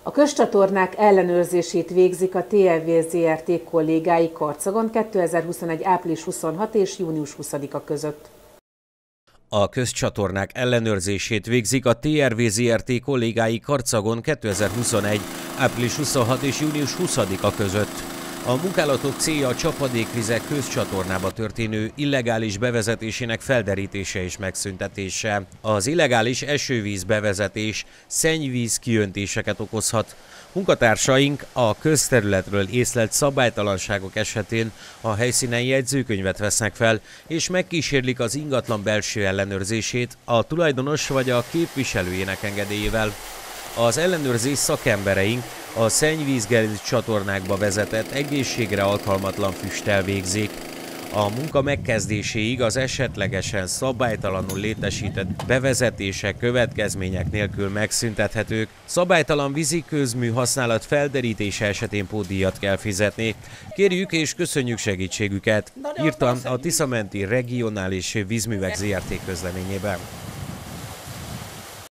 A közcsatornák ellenőrzését végzik a TLV Zrt. Kollégái Karcagon 2021. április 26 és június 20-a között. A közcsatornák ellenőrzését végzik a TRV Zrt. Kollégái Karcagon 2021. április 26 és június 20-a között. A munkálatok célja a csapadékvizek közcsatornába történő illegális bevezetésének felderítése és megszüntetése. Az illegális esővíz bevezetés szennyvíz kiöntéseket okozhat. Munkatársaink a közterületről észlelt szabálytalanságok esetén a helyszínen jegyzőkönyvet vesznek fel, és megkísérlik az ingatlan belső ellenőrzését a tulajdonos vagy a képviselőjének engedélyével. Az ellenőrzés szakembereink a szennyvízgerincz csatornákba vezetett egészségre alkalmatlan füsttel végzik. A munka megkezdéséig az esetlegesen szabálytalanul létesített bevezetések következmények nélkül megszüntethetők. Szabálytalan víziközmű használat felderítése esetén pótdíjat kell fizetni. Kérjük és köszönjük segítségüket, írta a Tisza-menti Regionális Vízművek Zrt. Közleményében.